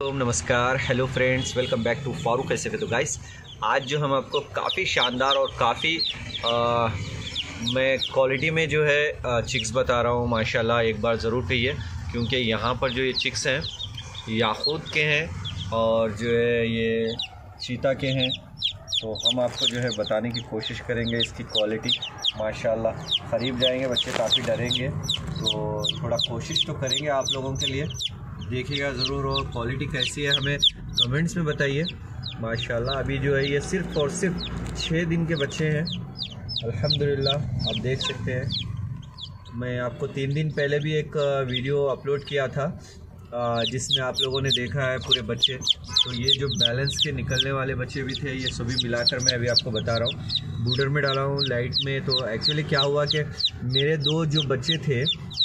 नमस्कार, hello friends, welcome back to Farooq कैसे थे। तो गाइस, आज जो हम आपको काफ़ी शानदार और काफ़ी मैं क्वालिटी में जो है चिक्स बता रहा हूँ। माशाल्लाह एक बार ज़रूर कहिए, क्योंकि यहाँ पर जो ये चिक्स हैं याकूत के हैं और जो है ये चीता के हैं। तो हम आपको जो है बताने की कोशिश करेंगे इसकी क्वालिटी। माशाल्लाह क़रीब जाएंगे बच्चे काफ़ी डरेंगे, तो थोड़ा कोशिश तो करेंगे आप लोगों के लिए, देखिएगा ज़रूर। और क्वालिटी कैसी है हमें कमेंट्स में बताइए। माशाल्लाह अभी जो है ये सिर्फ़ और सिर्फ 6 दिन के बच्चे हैं अल्हम्दुलिल्लाह। आप देख सकते हैं, मैं आपको 3 दिन पहले भी एक वीडियो अपलोड किया था जिसमें आप लोगों ने देखा है पूरे बच्चे। तो ये जो बैलेंस के निकलने वाले बच्चे भी थे, ये सभी मिलाकर मैं अभी आपको बता रहा हूँ। बूडर में डाला हूँ लाइट में। तो एक्चुअली क्या हुआ कि मेरे 2 जो बच्चे थे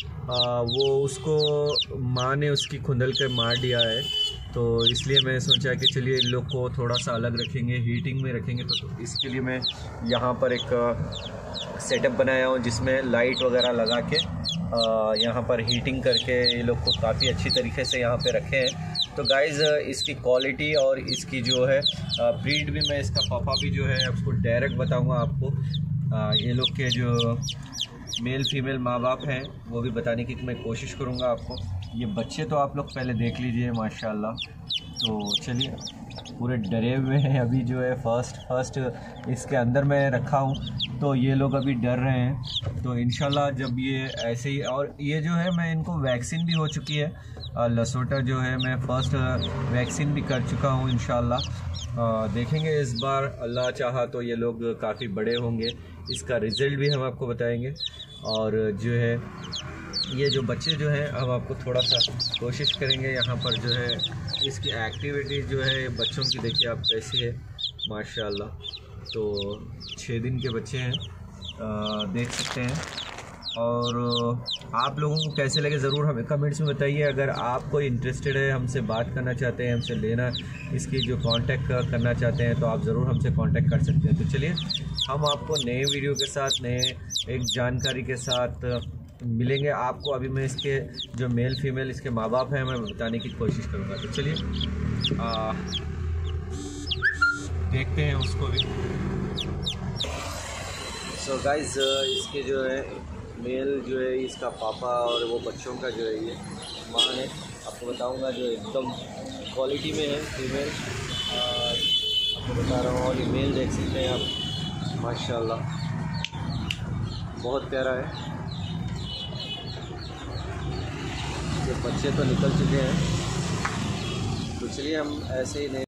वो उसको माँ ने उसकी खुंदल कर मार दिया है। तो इसलिए मैं सोचा कि चलिए इन लोग को थोड़ा सा अलग रखेंगे, हीटिंग में रखेंगे। तो इसके लिए मैं यहाँ पर एक सेटअप बनाया हूँ जिसमें लाइट वगैरह लगा के यहाँ पर हीटिंग करके ये लोग को काफ़ी अच्छी तरीके से यहाँ पे रखे हैं। तो गाइज़, इसकी क्वालिटी और इसकी जो है ब्रीड भी मैं इसका पापा भी जो है आपको डायरेक्ट बताऊँगा आपको। ये लोग के जो मेल फीमेल माँ बाप हैं वो भी बताने की मैं कोशिश करूँगा आपको। ये बच्चे तो आप लोग पहले देख लीजिए माशाल्लाह। तो चलिए, पूरे डरे हुए हैं अभी जो है फर्स्ट इसके अंदर मैं रखा हूँ, तो ये लोग अभी डर रहे हैं। तो इंशाल्लाह जब ये ऐसे ही, और ये जो है मैं इनको वैक्सीन भी हो चुकी है, लसोटा जो है मैं फर्स्ट वैक्सीन भी कर चुका हूँ। इंशाल्लाह देखेंगे इस बार, अल्लाह चाहा तो ये लोग काफ़ी बड़े होंगे, इसका रिज़ल्ट भी हम आपको बताएंगे। और जो है ये जो बच्चे जो हैं हम आपको थोड़ा सा कोशिश करेंगे यहाँ पर जो है इसकी एक्टिविटी जो है बच्चों की देखिए आप कैसी है माशाल्लाह। तो 6 दिन के बच्चे हैं, देख सकते हैं। और आप लोगों को कैसे लगे ज़रूर हमें कमेंट्स में बताइए। अगर आप कोई इंटरेस्टेड है, हमसे बात करना चाहते हैं, हमसे लेना इसकी जो कांटेक्ट करना चाहते हैं, तो आप ज़रूर हमसे कांटेक्ट कर सकते हैं। तो चलिए, हम आपको नए वीडियो के साथ, नए एक जानकारी के साथ मिलेंगे आपको। अभी मैं इसके जो मेल फीमेल इसके माँ बाप हैं मैं बताने की कोशिश करूँगा। तो चलिए देखते हैं उसको भी। सो गाइस, इसके जो है मेल जो है इसका पापा और वो बच्चों का जो है ये माँ है, आपको बताऊंगा, जो एकदम क्वालिटी में है फीमेल, आपको बता रहा हूँ। और ये मेल देख सकते हैं आप माशाल्लाह, बहुत प्यारा है। ये बच्चे तो निकल चुके हैं, तो चलिए हम ऐसे ही नहीं